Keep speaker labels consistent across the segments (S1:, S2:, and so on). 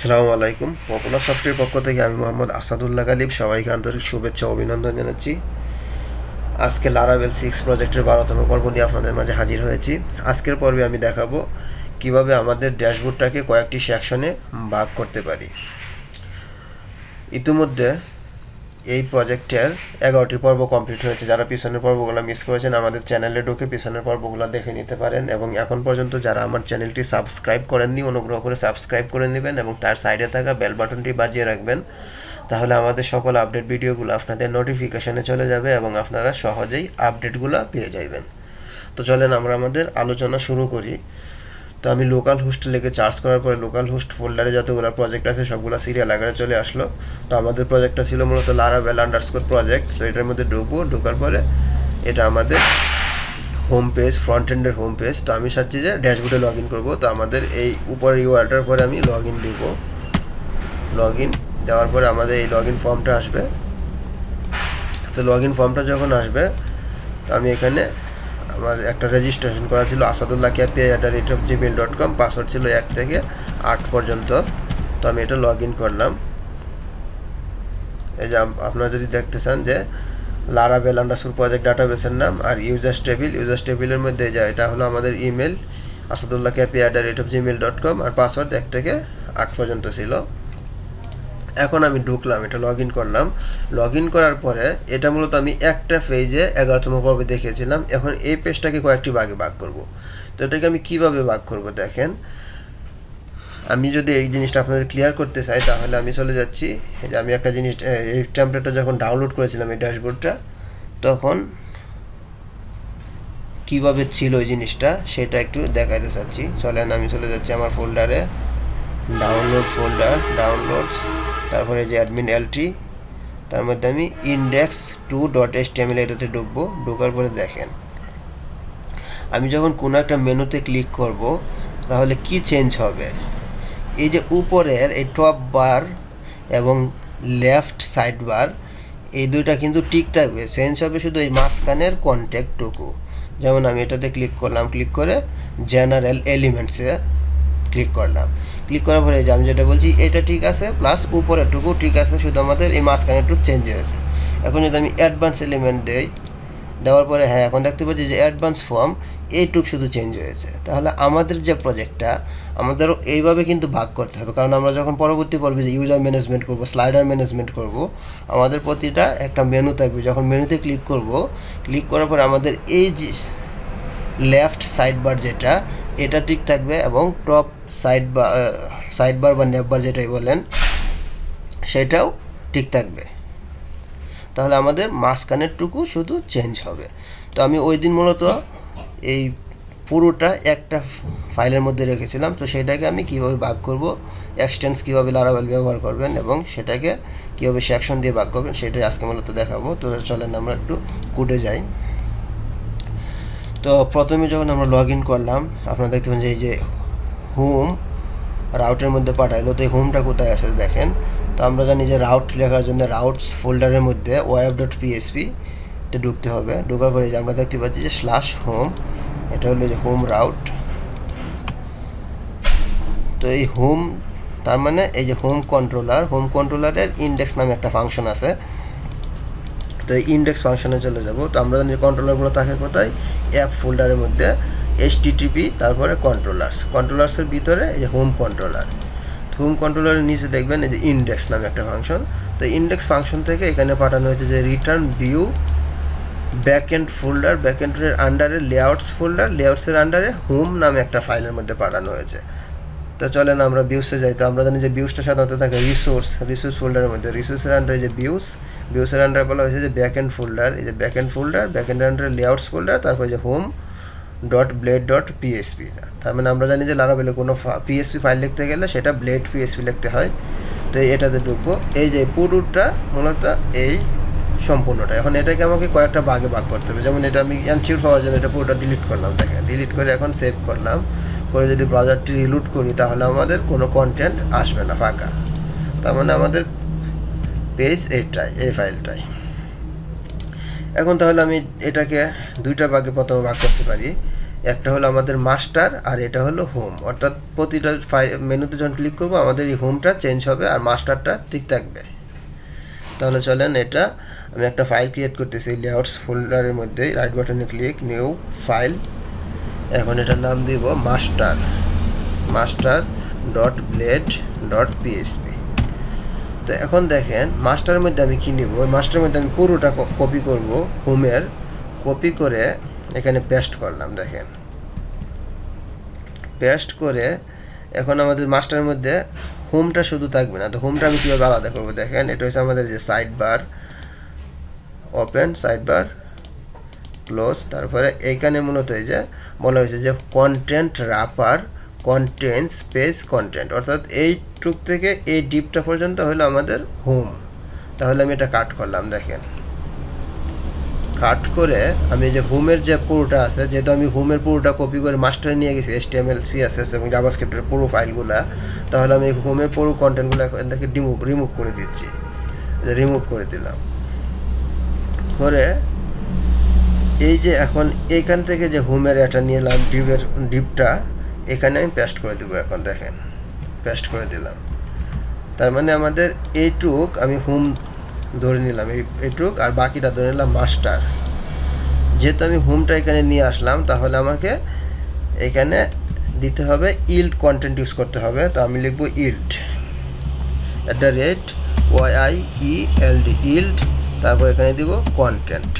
S1: আসসালামু আলাইকুম। Popular software পক্ষ থেকে আমি মোহাম্মদ আসাদুল্লাহ গালিব সবাইকে আন্তরিক শুভেচ্ছা ও অভিনন্দন জানাচ্ছি। আজকে লারাভেল 6 প্রজেক্টের 12তম পর্ব নিয়ে আপনাদের মাঝে হাজির হয়েছি। আজকের পর্বে আমি দেখাবো কিভাবে আমাদের ড্যাশবোর্ডটাকে কয়েকটি সেকশনে ভাগ করতে পারি। ইতিমধ্যে এই প্রজেক্টের 11টি পর্ব কমপ্লিট হয়েছে। যারা পিছনের পর্বগুলো মিস করেছেন আমাদের চ্যানেলে ঢুকে পিছনের পর্বগুলো দেখে নিতে পারেন, এবং এখন পর্যন্ত যারা আমার চ্যানেলটি সাবস্ক্রাইব করেননি অনুগ্রহ করে সাবস্ক্রাইব করে নেবেন এবং তার সাইডে থাকা বেল বাটনটি বাজিয়ে রাখবেন। তাহলে আমাদের সকল আপডেট ভিডিওগুলো আপনাদের নোটিফিকেশনে চলে যাবে এবং আপনারা সহজেই আপডেটগুলো পেয়ে যাবেন। তো চলেন আমরা আমাদের আলোচনা শুরু করি। তো আমি লোকাল হোস্ট লিখে চার্জ করার পরে লোকাল হোস্ট ফোল্ডারে যতগুলো প্রজেক্ট আছে সবগুলো সিরিয়াল আকারে চলে আসলো। তো আমাদের প্রজেক্টটা ছিল মূলত লারাভেল আন্ডারস্কোর প্রজেক্ট। তো এটার মধ্যে ঢোকার পরে এটা আমাদের হোম পেজ, ফ্রন্ট এন্ডের হোম পেজ। তো আমি চাচ্ছি যে ড্যাশবোর্ডে লগ ইন করবো। তো আমাদের এই উপরে ইউআরটার পরে আমি লগ ইন দিব। লগ ইন দেওয়ার পরে আমাদের এই লগ ইন ফর্মটা আসবে। তো লগ ইন ফর্মটা যখন আসবে তো আমি এখানে আমার একটা রেজিস্ট্রেশন করা ছিল asadullahkpi@gmail.com, পাসওয়ার্ড ছিল 1 থেকে 8 পর্যন্ত। তো আমি এটা লগ ইন করলাম। এই যে আপনারা যদি দেখতে চান যে লারাভেল আন্ডারস্কোর প্রজেক্ট ডাটাবেসের নাম আর ইউজার্স টেবিলের মধ্যে যা এটা হলো আমাদের ইমেল asadullahkpi@gmail.com আর পাসওয়ার্ড 1 থেকে 8 পর্যন্ত ছিল। এখন আমি ঢুকলাম, এটা লগ ইন করলাম। লগ ইন করার পরে এটা মূলত আমি একটা পেজে 11তম পর্বে দেখিয়েছিলাম। এখন এই পেজটাকে কয়েকটি ভাগে ভাগ করব। তো এটাকে আমি কিভাবে ভাগ করব দেখেন। আমি যদি এই জিনিসটা আপনাদের ক্লিয়ার করতে চাই তাহলে আমি চলে যাচ্ছি যে আমি একটা জিনিস এই টেমপ্লেটটা যখন ডাউনলোড করেছিলাম এই ড্যাশবোর্ডটা তখন কিভাবে ছিল এই জিনিসটা সেটা একটু দেখাইতে চাচ্ছি। চলেন আমি চলে যাচ্ছি আমার ফোল্ডারে, ডাউনলোড ফোল্ডার, ডাউনলোডস, তারপরে যে অ্যাডমিন এলটি, তার মধ্যে আমি index2.html এটাতে ঢুকবো। ঢোকার পরে দেখেন আমি যখন কোনো একটা মেনুতে ক্লিক করব তাহলে কি চেঞ্জ হবে। এই যে উপরের এই টপ বার এবং লেফট সাইড বার এই দুইটা কিন্তু ঠিক থাকবে, চেঞ্জ হবে শুধু এই মাঝখানের কন্ট্যাক্টটুকু। যেমন আমি এটাতে ক্লিক করলাম, ক্লিক করে জেনারেল এলিমেন্টসে ক্লিক করলাম। ক্লিক করার পরে যে আমি যেটা বলছি এটা ঠিক আছে, প্লাস উপরেরটুকু ঠিক আছে, শুধু আমাদের এই মাঝখানেরটুকু চেঞ্জ হয়েছে। এখন যদি আমি অ্যাডভান্স এলিমেন্ট দেওয়ার পরে হ্যাঁ এখন দেখতে পাচ্ছি যে অ্যাডভান্স ফর্ম এইটুক শুধু চেঞ্জ হয়েছে। তাহলে আমাদের যে প্রজেক্টটা আমাদেরও এইভাবে কিন্তু ভাগ করতে হবে, কারণ আমরা যখন পরবর্তী পর্বে যে ইউজার ম্যানেজমেন্ট করব, স্লাইডার ম্যানেজমেন্ট করব, আমাদের প্রতিটা একটা মেনু থাকবে। যখন মেনুতে ক্লিক করব, ক্লিক করার পরে আমাদের এই যে লেফট সাইড বার যেটা এটা ঠিক থাকবে এবং টপ সাইড বার বা নেপ বার যেটাই বলেন সেটাও ঠিক থাকবে। তাহলে আমাদের মাঝখানেরটুকু শুধু চেঞ্জ হবে। তো আমি ওই দিন মূলত এই পুরোটা একটা ফাইলের মধ্যে রেখেছিলাম। তো সেটাকে আমি কিভাবে ভাগ করব, এক্সটেন্স কীভাবে লারাভেল ব্যবহার করবেন এবং সেটাকে কীভাবে সেকশন দিয়ে ভাগ করবেন সেটাই আজকে মূলত দেখাবো। তো চলেন আমরা একটু কোডে যাই। তো প্রথমে যখন আমরা লগ ইন করলাম আপনারা দেখতে পাবেন যে এই যে হোম রাউটের মধ্যে পাঠাইলো। তো এই হোমটা কোথায় আছে দেখেন। তো আমরা জানি যে রাউট লেখার জন্য রাউটস ফোল্ডারের মধ্যে web.php তে ঢুকতে হবে। ঢোকার পরে যে আমরা দেখতে পাচ্ছি যে /home, এটা হলো যে হোম রাউট। তো এই হোম তার মানে এই যে হোম কন্ট্রোলারের ইন্ডেক্স নামে একটা ফাংশন আছে। তো এই ইন্ডেক্স ফাংশনে চলে যাব। তো আমরা জানি কন্ট্রোলারগুলো থাকে কোথায়, অ্যাপ ফোল্ডারের মধ্যে http তারপরে কন্ট্রোলার্সের ভিতরে এই যে হোম কন্ট্রোলারের নিচে দেখবেন এই যে ইন্ডেক্স নামে একটা ফাংশন। তো ইন্ডেক্স ফাংশন থেকে এখানে পাঠানো হয়েছে যে রিটার্ন ভিউ ব্যাকএন্ড ফোল্ডার, ব্যাকএন্ডের আন্ডারে লেআউটস ফোল্ডার, লেআউটসের আন্ডারে হোম নামে একটা ফাইলের মধ্যে পাঠানো হয়েছে। তো চলেন আমরা ভিউসে যাই। তো আমরা জানি যে ভিউসটা সাধারণত থাকে রিসোর্স ফোল্ডারের মধ্যে। রিসোর্সের আন্ডারে যে ভিউসের আন্ডারে বলা হয়েছে যে ব্যাকএন্ড ফোল্ডার, এই যে ব্যাকএন্ডের আন্ডারে লেআউটস ফোল্ডার, তারপরে যে home.blade.php। তার মানে আমরা জানি যে লারাভেলে কোনো পিএসপি ফাইল লিখতে গেলে সেটা ব্লেড পিএসপি লিখতে হয়। তো এটাতে ঢুকবো। এই যে পুরোটা মূলত এই সম্পূর্ণটা। এখন এটাকে আমাকে কয়েকটা ভাগে ভাগ করতে হবে। যেমন এটা আমি আনচিউর পাওয়ার জন্য এটা পুরোটা ডিলিট করলাম, দেখেন ডিলিট করে এখন সেভ করলাম। করে যদি ব্রাউজারটি রিলোড করি তাহলে আমাদের কোনো কন্টেন্ট আসবে না, ফাঁকা। তার মানে আমাদের পেজ এই ফাইলটাই। এখন তাহলে আমি এটাকে দুইটা ভাগে প্রথমে ভাগ করতে পারি। একটা হলো আমাদের মাস্টার আর এটা হলো হোম, অর্থাৎ প্রতিটা মেনুতে যখন ক্লিক করবো আমাদের এই হোমটা চেঞ্জ হবে আর মাস্টারটা ঠিক থাকবে। তাহলে চলেন এটা আমি একটা ফাইল ক্রিয়েট করতেছি লেআউটস ফোল্ডারের মধ্যে, রাইট বাটনে ক্লিক, নিউ ফাইল। এখন এটার নাম দিব master dot blade dot PHP. তো এখন দেখেন মাস্টারের মধ্যে আমি কী নিব, ওই মাস্টারের মধ্যে আমি পুরোটা কপি করব, হোমের কপি করে এখানে পেস্ট করলাম। দেখেন পেস্ট করে এখন আমাদের মাস্টারের মধ্যে হোমটা শুধু থাকবে না। তো হোমটা আমি কীভাবে আলাদা করবো, দেখেন এটা হচ্ছে আমাদের যে sidebar, open sidebar, close. তারপরে এইখানে মূলত এই যে বলা হয়েছে যে content wrapper contents page content, অর্থাৎ এইটুক থেকে এই ডিপটা পর্যন্ত হলো আমাদের হোম। তাহলে আমি এটা কাট করলাম। দেখেন কাট করে আমি যে হোমের যে পুরোটা আছে, যেহেতু আমি হোমের পুরোটা কপি করে মাস্টারে নিয়ে গেছি HTML CSS এবং জাভাস্ক্রিপ্টের পুরো ফাইলগুলো, তাহলে আমি হোমের পুরো কন্টেন্টগুলো এখন থেকে রিমুভ করে দিচ্ছি। রিমুভ করে দিলাম করে এই যে এখন এইখান থেকে যে হোমের এটা নিয়ে এলাম ডিপটা এখানে আমি পেস্ট করে দেবো। এখন দেখেন পেস্ট করে দিলাম, তার মানে আমাদের এইটুক আমি হোম ধরে নিলাম, এইটুক, আর বাকিটা ধরে নিলাম মাস্টার। যেহেতু আমি হোমটা এখানে নিয়ে আসলাম তাহলে আমাকে এখানে দিতে হবে ইল্ড কন্টেন্ট ইউজ করতে হবে। তো আমি লিখবো ইল্ড YIELD ইল্ড, তারপর এখানে দিব কন্টেন্ট।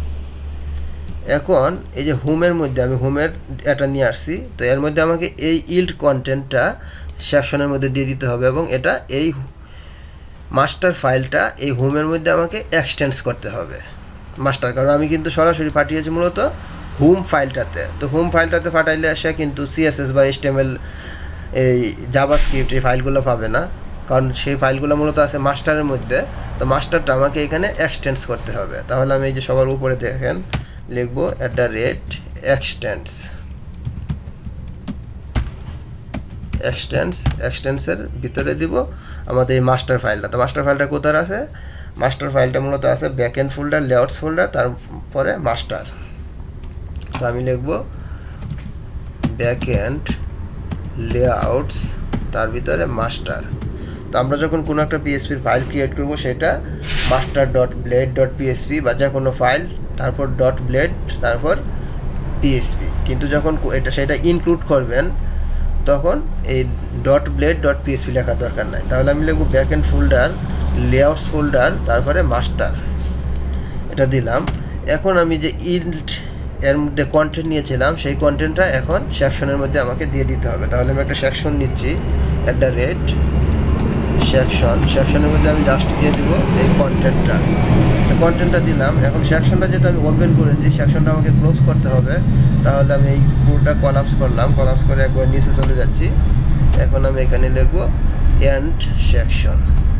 S1: এখন এই যে হোমের মধ্যে আমি হোমের এটা নিয়ে আসছি, তো এর মধ্যে আমাকে এই ইল্ড কন্টেন্টটা সেকশনের মধ্যে দিয়ে দিতে হবে এবং এটা এই মাস্টার ফাইলটা এই হোমের মধ্যে আমাকে এক্সটেন্স করতে হবে মাস্টার, কারণ আমি কিন্তু সরাসরি পাঠিয়েছি মূলত হোম ফাইলটাতে। তো হোম ফাইলটাতে পাঠাইলে আসে কিন্তু CSS বা HTML এই জাভাস্ক্রিপ্ট এই ফাইলগুলো পাবে না, কারণ সেই ফাইলগুলো মূলত আছে মাস্টারের মধ্যে। তো মাস্টারটা আমাকে এখানে এক্সটেন্স করতে হবে। তাহলে আমি এই যে সবার উপরে দেখেন লিখবো এক্সটেন্সের ভিতরে দিব আমাদের এই মাস্টার ফাইলটা। তো মাস্টার ফাইলটা কোথায় আছে, মাস্টার ফাইলটা মূলত আছে ব্যাকএন্ড ফোল্ডার, লেআউটস ফোল্ডার, তারপরে মাস্টার। তো আমি লিখব ব্যাকএন্ড লেআউটস, তার ভিতরে মাস্টার। তো আমরা যখন কোনো একটা পিএসপির ফাইল ক্রিয়েট করব সেটা master dot blade dot PHP বা যে কোনো ফাইল, তারপর ডট ব্লেড, তারপর পিএসপি। কিন্তু যখন সেটা ইনক্লুড করবেন তখন এই ডট ব্লেড ডট পিএসপি লেখার দরকার নাই। তাহলে আমি লিখব ব্যাকএন্ড ফোল্ডার, লেআউটস ফোল্ডার, তারপরে মাস্টার, এটা দিলাম। এখন আমি যে ইল্ড এর মধ্যে কন্টেন্ট নিয়েছিলাম সেই কন্টেন্টটা এখন সেকশনের মধ্যে আমাকে দিয়ে দিতে হবে। তাহলে আমি একটা সেকশন নিচ্ছি সেকশনের মধ্যে আমি জাস্ট দিয়ে দিব এই কন্টেন্টটা। তো কন্টেন্টটা দিলাম। এখন সেকশনটা যেহেতু আমি ওপেন করেছি, সেকশনটা আমাকে ক্লোজ করতে হবে। তাহলে আমি এই পুরোটা কলাপস করলাম, কলাপস করে একবার নিচে চলে যাচ্ছি। এখন আমি এখানে লিখব এন্ড সেকশন।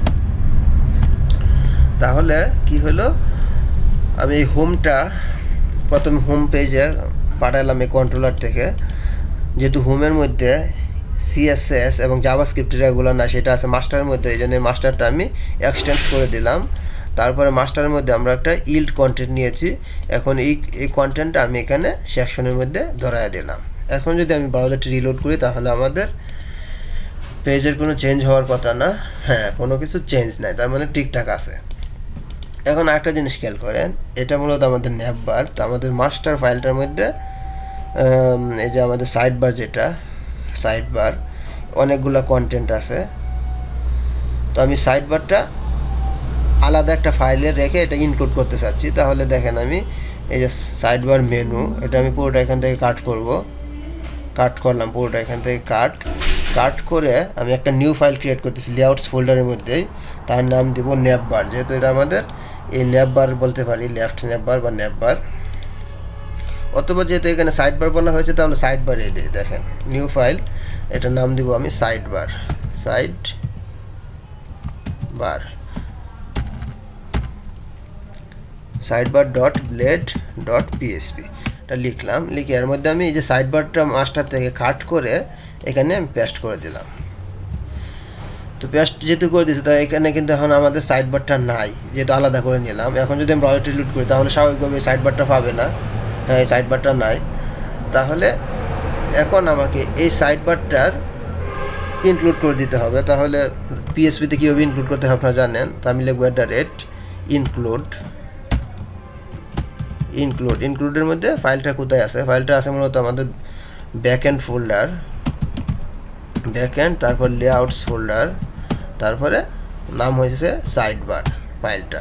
S1: তাহলে কি হলো, আমি এই হোমটা প্রথমে হোম পেজে পাঠালাম এই কন্ট্রোলার থেকে। যেহেতু হোমের মধ্যে CSS এবং জাভাস্ক্রিপ্টের এগুলো না, সেটা আছে মাস্টারের মধ্যে, এই জন্য মাস্টারটা আমি এক্সটেন্স করে দিলাম। তারপরে মাস্টারের মধ্যে আমরা একটা ইল্ড কন্টেন্ট নিয়েছি, এখন এই কন্টেন্টটা আমি এখানে সেকশনের মধ্যে ধরায় দিলাম। এখন যদি আমি ব্রাউজারটি রিলোড করি তাহলে আমাদের পেজের কোনো চেঞ্জ হওয়ার কথা না, হ্যাঁ কোনো কিছু চেঞ্জ নাই, তার মানে ঠিকঠাক আছে। এখন আরেকটা জিনিস খেয়াল করেন, এটা মূলত আমাদের ন্যাপবার। তো আমাদের মাস্টার ফাইলটার মধ্যে এই যে আমাদের সাইড বার, যেটা সাইড বার অনেকগুলো কন্টেন্ট আছে। তো আমি সাইড বারটা আলাদা একটা ফাইলে রেখে এটা ইনক্লুড করতে চাচ্ছি। তাহলে দেখেন আমি এই যে সাইড বার মেনু, এটা আমি পুরোটা এখান থেকে কাট করলাম, পুরোটা এখান থেকে কাট করে আমি একটা নিউ ফাইল ক্রিয়েট করতেছি লেআউটস ফোল্ডারের মধ্যেই। তার নাম দিব ন্যাপবার, যেহেতু এটা আমাদের এই ন্যাপবার বলতে পারি, লেফট ন্যাপবার বা ন্যাপবার। অথবা যেহেতু এখানে সাইড বার বলা হয়েছে তাহলে সাইড বার এই দিই। দেখেন নিউ ফাইল, এটার নাম দিব আমি sidebar dot blade dot PHP এটা লিখলাম। লিখে এর মধ্যে আমি এই যে সাইড বারটা মাস্টার থেকে কাট করে এখানে আমি পেস্ট করে দিলাম। তো পেস্ট যেহেতু করে দিয়েছি তাই এখানে কিন্তু এখন আমাদের সাইড বারটা নাই, যেহেতু আলাদা করে নিলাম। এখন যদি আমি ব্রাউজারটি লুট করি তাহলে স্বাভাবিকভাবে সাইড বারটা পাবে না, হ্যাঁ এই সাইড বারটা নাই। তাহলে এখন আমাকে এই সাইড বারটার ইনক্লুড করে দিতে হবে। তাহলে পিএসপিতে কীভাবে ইনক্লুড করতে হবে আপনারা জানেন। তো আমি লিখব ইনক্লুডের মধ্যে ফাইলটা কোথায় আছে, ফাইলটা আছে মূলত আমাদের ব্যাকএন্ড ফোল্ডার, ব্যাকএন্ড, তারপর লেআউটস ফোল্ডার, তারপরে নাম হয়েছে সাইডবার, ফাইলটা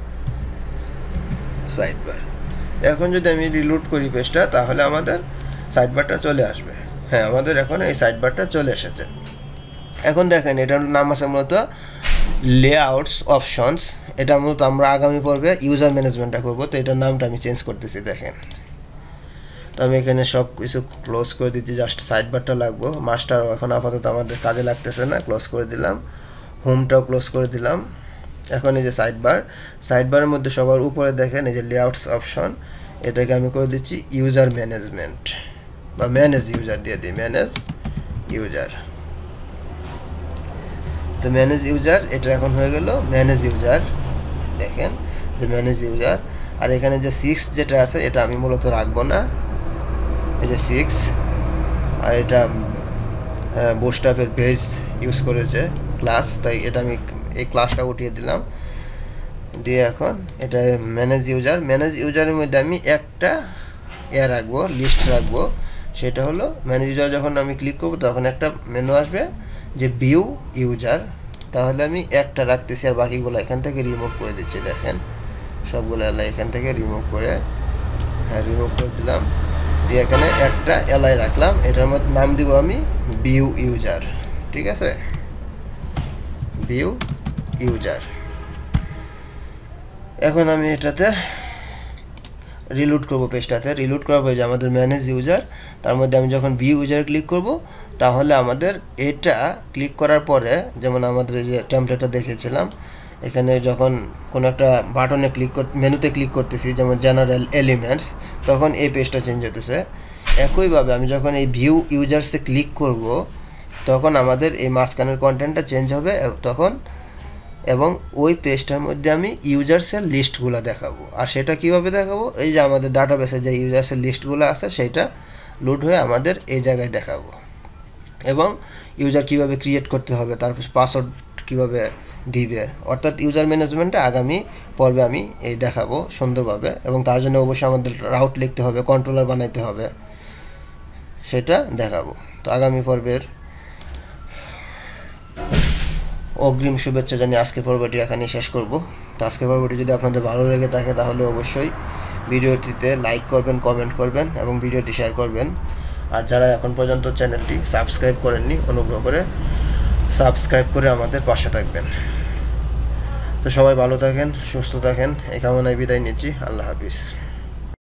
S1: সাইডবার। এখন যদি আমি রিলোড করি পেজটা তাহলে আমাদের সাইডবারটা চলে আসবে। হ্যাঁ, আমাদের এখন এই সাইডবারটা চলে এসেছে। এখন দেখেন এটার নাম আছে মূলত লেআউটস অপশনস। এটা মূলত আমরা আগামী পর্বে ইউজার ম্যানেজমেন্টটা করব, তো এটার নামটা আমি চেঞ্জ করতেছি। দেখেন, তো আমি এখানে সব কিছু ক্লোজ করে দিচ্ছি, জাস্ট সাইডবারটা লাগবো। মাস্টার এখন আপাতত আমাদের কাজে লাগতেছে না, ক্লোজ করে দিলাম। হোমটাও ক্লোজ করে দিলাম। এখন এই যে সাইডবারের মধ্যে সবার উপরে দেখেন এই যে লেআউটস অপশন, এটাকে আমি করে দিচ্ছি ইউজার ম্যানেজমেন্ট বা ম্যানেজ ইউজার দিয়ে দিই, ম্যানেজ ইউজার। তো ম্যানেজ ইউজার এটা এখন হয়ে গেল ম্যানেজ ইউজার। দেখেন যে ম্যানেজ ইউজার। আর এখানে যে 6 যেটা আছে এটা আমি মূলত রাখবো না, এই যে 6। আর এটা বুটস্ট্র্যাপের বেস ইউজ করেছে ক্লাস, তাই এটা আমি এই ক্লাসটা উঠিয়ে দিলাম। দিয়ে এখন এটা ম্যানেজ ইউজারের মধ্যে আমি একটা রাখবো, লিস্ট রাখবো। সেটা হলো ম্যানেজ ইউজার। যখন আমি ক্লিক করবো তখন একটা মেনু আসবে যে ভিউ ইউজার। তাহলে আমি একটা রাখতেছি আর বাকিগুলো এখান থেকে রিমুভ করে দিচ্ছি। দেখেন সবগুলো এখান থেকে রিমুভ করে, হ্যাঁ রিমুভ করে দিলাম। দিয়ে এখানে একটা এলাই রাখলাম, এটার মধ্যে নাম দিব আমি ভিউ ইউজার। ঠিক আছে, ভিউ ইউজার। এখন আমি এটাতে রিলোড করব, পেজটাতে রিলোড করাবো যে আমাদের ম্যানেজ ইউজার। তার মধ্যে আমি যখন ভিউ ইউজার ক্লিক করব তাহলে আমাদের এটা ক্লিক করার পরে, যেমন আমাদের যে টেমপ্লেটটা দেখেছিলাম, এখানে যখন কোনো একটা বাটনে মেনুতে ক্লিক করতেছি, যেমন জেনারেল এলিমেন্টস, তখন এই পেজটা চেঞ্জ হতেছে। একইভাবে আমি যখন এই ভিউ ইউজার্সে ক্লিক করব তখন আমাদের এই মাঝখানের কন্টেন্টটা চেঞ্জ হবে তখন, এবং ওই পেজটার মধ্যে আমি ইউজার্সের লিস্টগুলো দেখাবো। আর সেটা কিভাবে দেখাবো, এই যে আমাদের ডাটাবেসে যে ইউজার্সের লিস্টগুলো আছে সেটা লোড হয়ে আমাদের এই জায়গায় দেখাবো। এবং ইউজার কিভাবে ক্রিয়েট করতে হবে, তারপর পাসওয়ার্ড কিভাবে দিবে, অর্থাৎ ইউজার ম্যানেজমেন্টটা আগামী পর্বে আমি এই দেখাবো সুন্দরভাবে। এবং তার জন্য অবশ্যই আমাদের রাউট লিখতে হবে, কন্ট্রোলার বানাইতে হবে, সেটা দেখাবো। তো আগামী পর্বের অগ্রিম শুভেচ্ছা জানিয়ে আজকের পর্বটি এখানে শেষ করব। তো আজকের পর্বটি যদি আপনাদের ভালো লেগে থাকে তাহলে অবশ্যই ভিডিওটিতে লাইক করবেন, কমেন্ট করবেন এবং ভিডিওটি শেয়ার করবেন। আর যারা এখন পর্যন্ত চ্যানেলটি সাবস্ক্রাইব করেননি, অনুগ্রহ করে সাবস্ক্রাইব করে আমাদের পাশে থাকবেন। তো সবাই ভালো থাকেন, সুস্থ থাকেন, এই কামনায় বিদায় নিচ্ছি। আল্লাহ হাফিজ।